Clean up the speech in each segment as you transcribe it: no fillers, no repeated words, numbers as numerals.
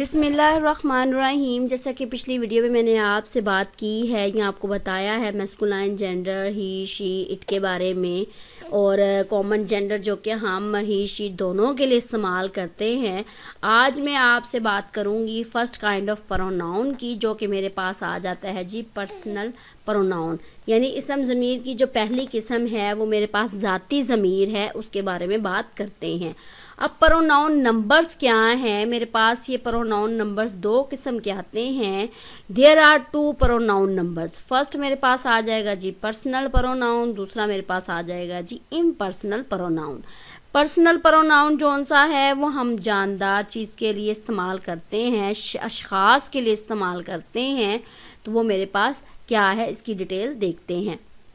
बिस्मिल्लाहिर्रहमानिर्रहीम। जैसा कि पिछली वीडियो में मैंने आपसे बात की है या आपको बताया है masculine gender he she it के बारे में, और कॉमन जेंडर जो कि हम ही शी दोनों के लिए इस्तेमाल करते हैं। आज मैं आपसे बात करूंगी फ़र्स्ट काइंड ऑफ प्रोनाउन की, जो कि मेरे पास आ जाता है जी पर्सनल प्रोनाउन, यानी इसम ज़मीर की जो पहली किस्म है वो मेरे पास ज़ाती ज़मीर है, उसके बारे में बात करते हैं। अब प्रोनाउन नंबर्स क्या हैं मेरे पास? ये प्रोनाउन नंबर्स दो किस्म के आते हैं। There are two pronoun numbers. First मेरे पास आ जाएगा जी पर्सनल प्रोनाउन, दूसरा मेरे पास आ जाएगा जी इम्पर्सनल प्रोनाउन। पर्सनल प्रोनाउन जौन सा है वो हम जानदार चीज़ के लिए इस्तेमाल करते हैं, अशख़ास के लिए इस्तेमाल करते हैं, तो वो मेरे पास क्या है इसकी डिटेल देखते हैं।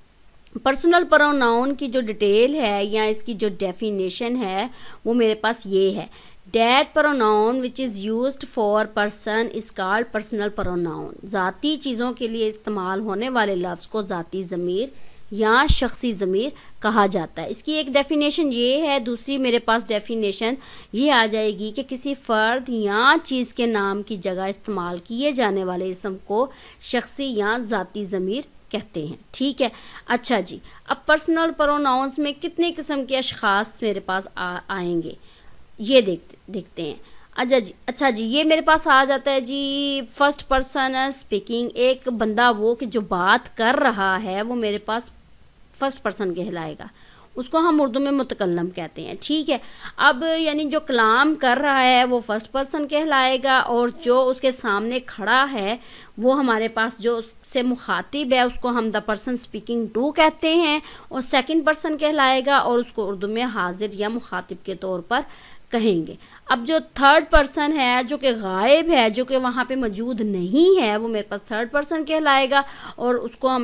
पर्सनल प्रोनाउन की जो डिटेल है या इसकी जो डेफिनेशन है वो मेरे पास ये है। That pronoun which is used for person is called personal pronoun. ज़ाती चीज़ों के लिए इस्तेमाल होने वाले लफ्ज़ को ज़ाती ज़मीर या शख्सी ज़मीर कहा जाता है। इसकी एक डेफिनेशन ये है। दूसरी मेरे पास डेफिनेशन ये आ जाएगी कि किसी फ़र्द या चीज़ के नाम की जगह इस्तेमाल किए जाने वाले इसम को शख्सी या ज़ाती ज़मीर कहते हैं। ठीक है, अच्छा जी। अब पर्सनल प्रोनाउंस में कितने किस्म के अशख़ास मेरे पास आएंगे ये देखते हैं। अच्छा जी, ये मेरे पास आ जाता है जी फर्स्ट पर्सन स्पीकिंग। एक बंदा वो कि जो बात कर रहा है वो मेरे पास फर्स्ट पर्सन कहलाएगा, उसको हम उर्दू में मुतकल्लम कहते हैं। ठीक है, अब यानी जो कलाम कर रहा है वो फर्स्ट पर्सन कहलाएगा, और जो उसके सामने खड़ा है वो हमारे पास जो उससे मुखातिब है उसको हम द पर्सन स्पीकिंग टू कहते हैं, और सेकंड पर्सन कहलाएगा, और उसको उर्दू में हाजिर या मुखातिब के तौर पर कहेंगे। अब जो थर्ड पर्सन है जो कि गायब है, जो कि वहाँ पे मौजूद नहीं है, वो मेरे पास थर्ड पर्सन कहलाएगा, और उसको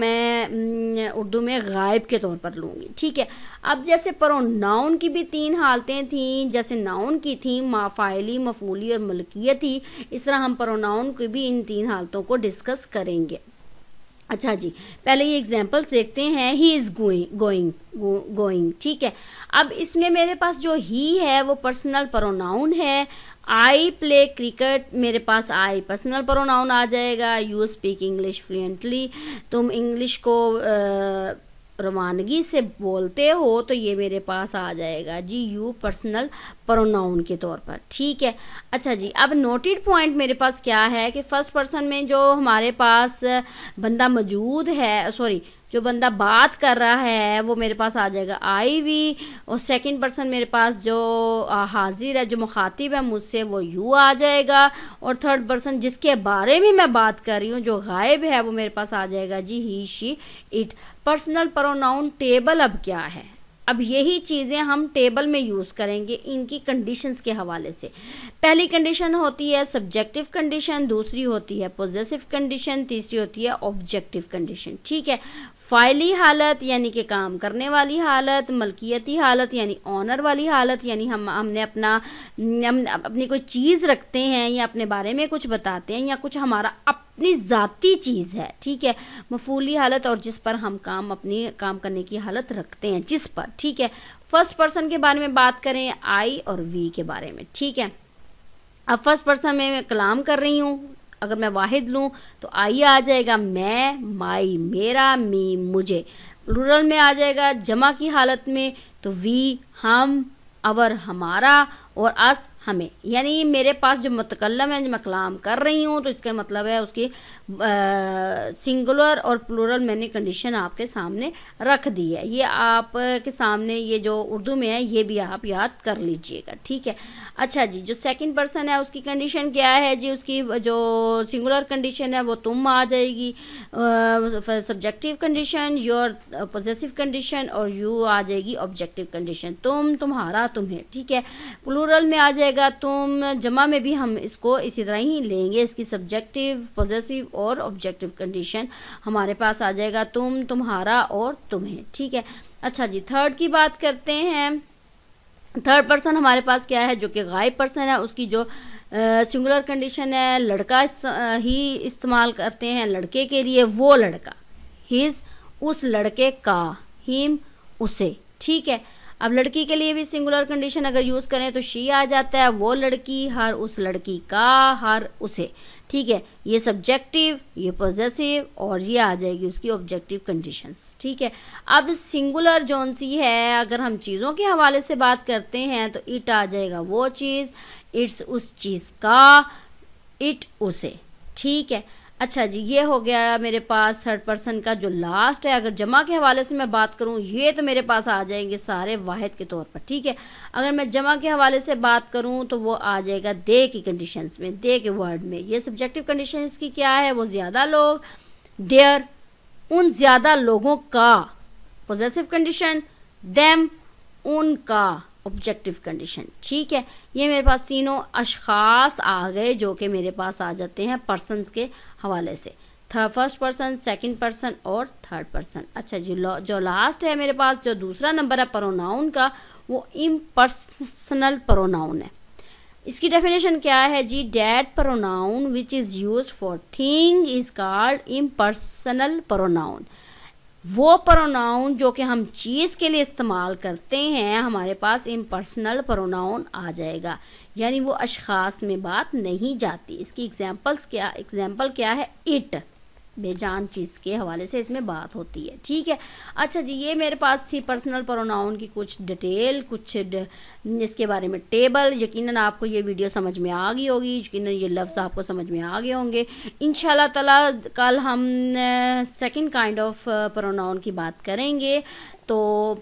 मैं उर्दू में गायब के तौर पर लूँगी। ठीक है, अब जैसे प्रोनाउन की भी तीन हालतें थीं, जैसे नाउन की थी माफ़ाइली, मफ़ूली और मलकियती, इस तरह हम प्रोनाउन की भी इन तीन हालतों को डिस्कस करेंगे। अच्छा जी, पहले ये एग्जांपल्स देखते हैं। He is going. ठीक है, अब इसमें मेरे पास जो ही है वो पर्सनल प्रोनाउन है। आई प्ले क्रिकेट, मेरे पास आई पर्सनल प्रोनाउन आ जाएगा। यू स्पीक इंग्लिश फ्लुएंटली, तुम इंग्लिश को रवानगी से बोलते हो, तो ये मेरे पास आ जाएगा जी यू पर्सनल प्रोनाउन के तौर पर। ठीक है, अच्छा जी। अब नोटेड पॉइंट मेरे पास क्या है कि फर्स्ट पर्सन में जो हमारे पास बंदा मौजूद है, जो बंदा बात कर रहा है वो मेरे पास आ जाएगा आई वी, और सेकंड पर्सन मेरे पास जो हाजिर है, जो मुखातिब है मुझसे, वो यू आ जाएगा, और थर्ड पर्सन जिसके बारे में मैं बात कर रही हूँ जो गायब है वो मेरे पास आ जाएगा जी he she it. Personal pronoun table अब क्या है? अब यही चीज़ें हम टेबल में यूज़ करेंगे इनकी कंडीशंस के हवाले से। पहली कंडीशन होती है सब्जेक्टिव कंडीशन, दूसरी होती है पॉजेसिव कंडीशन, तीसरी होती है ऑब्जेक्टिव कंडीशन। ठीक है, फ़ाइली हालत यानी कि काम करने वाली हालत, मलकियती हालत यानी ऑनर वाली हालत, यानी हमने अपनी कोई चीज़ रखते हैं या अपने बारे में कुछ बताते हैं या कुछ हमारा अपनी ज़ाती चीज़ है। ठीक है, मफूली हालत, और जिस पर हम काम करने की हालत रखते हैं जिस पर। ठीक है, फर्स्ट पर्सन के बारे में बात करें आई और वी के बारे में। ठीक है, अब फर्स्ट पर्सन में मैं कलाम कर रही हूँ, अगर मैं वाहिद लूँ तो आई आ जाएगा मैं, माई मेरा, मी मुझे। प्लूरल में आ जाएगा जमा की हालत में तो वी हम, अवर हमारा, और अस हमें। यानी मेरे पास जो मुतकल्लम है, जो मैं कलाम कर रही हूँ, तो इसका मतलब है उसकी सिंगुलर और प्लूरल मैंने कंडीशन आपके सामने रख दी है। ये आपके सामने ये जो उर्दू में है ये भी आप याद कर लीजिएगा। ठीक है, अच्छा जी। जो सेकंड पर्सन है उसकी कंडीशन क्या है जी? उसकी जो सिंगुलर कंडीशन है वो तुम आ जाएगी, subjective condition your, possessive condition, और यू आ जाएगी ऑब्जेक्टिव कंडीशन, तुम, तुम्हारा, तुम्हें। ठीक है, प्लूरल में आ जाएगा तुम, जमा में भी हम इसको इसी तरह ही लेंगे। इसकी सब्जेक्टिव, पॉजेसिव और ऑब्जेक्टिव कंडीशन हमारे पास आ जाएगा तुम, तुम्हारा और तुम्हें। ठीक है, अच्छा जी। थर्ड की बात करते हैं। थर्ड पर्सन हमारे पास क्या है? जो कि गायब पर्सन है, उसकी जो सिंगुलर कंडीशन है लड़का ही इस्तेमाल करते हैं लड़के के लिए, वो लड़का, हिज उस लड़के का, हिम उसे। ठीक है, अब लड़की के लिए भी सिंगुलर कंडीशन अगर यूज़ करें तो शी आ जाता है, वो लड़की, हर उस लड़की का, हर उसे, ठीक है। ये सब्जेक्टिव, ये पॉजेसिव और ये आ जाएगी उसकी ऑब्जेक्टिव कंडीशंस, ठीक है। अब सिंगुलर जौन सी है, अगर हम चीज़ों के हवाले से बात करते हैं तो इट आ जाएगा वो चीज़, इट्स उस चीज़ का, इट उसे, ठीक है। अच्छा जी, ये हो गया मेरे पास थर्ड पर्सन का जो लास्ट है। अगर जमा के हवाले से मैं बात करूँ, ये तो मेरे पास आ जाएंगे सारे वाहिद के तौर पर, ठीक है। अगर मैं जमा के हवाले से बात करूँ तो वो आ जाएगा दे की कंडीशंस में, दे के वर्ड में। ये सब्जेक्टिव कंडीशन इसकी क्या है, वो ज़्यादा लोग, देयर, उन ज़्यादा लोगों का। पॉजेसिव कंडीशन देम, उनका, ऑब्जेक्टिव कंडीशन, ठीक है। ये मेरे पास तीनों अशखास आ गए जो कि मेरे पास आ जाते हैं पर्सन्स के हवाले से, फर्स्ट पर्सन, सेकंड पर्सन और थर्ड पर्सन। अच्छा जी, जो लास्ट है मेरे पास, जो दूसरा नंबर है प्रोनाउन का, वो इम्पर्सनल प्रोनाउन है। इसकी डेफिनेशन क्या है जी, that pronoun which is use for thing is called impersonal pronoun. वो प्रोनाउन जो कि हम चीज़ के लिए इस्तेमाल करते हैं, हमारे पास इम्पर्सनल प्रोनाउन आ जाएगा, यानी वो अशखास में बात नहीं जाती। इसकी एग्जांपल क्या है, इट, बेजान चीज़ के हवाले से इसमें बात होती है, ठीक है। अच्छा जी, ये मेरे पास थी पर्सनल प्रोनाउन की कुछ डिटेल, कुछ इसके बारे में टेबल। यकीनन आपको ये वीडियो समझ में आ गई होगी, यकीनन ये लफ्ज़ आपको समझ में आ गए होंगे। इंशाल्लाह ताला कल हम सेकंड काइंड ऑफ प्रोनाउन की बात करेंगे। तो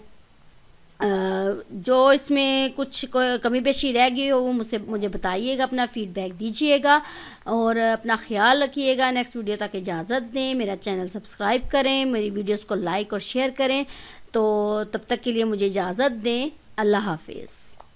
जो इसमें कुछ कमी पेशी रह गई हो वो मुझे बताइएगा, अपना फ़ीडबैक दीजिएगा और अपना ख्याल रखिएगा। नेक्स्ट वीडियो तक इजाज़त दें, मेरा चैनल सब्सक्राइब करें, मेरी वीडियोस को लाइक और शेयर करें। तो तब तक के लिए मुझे इजाज़त दें, अल्लाह हाफिज़।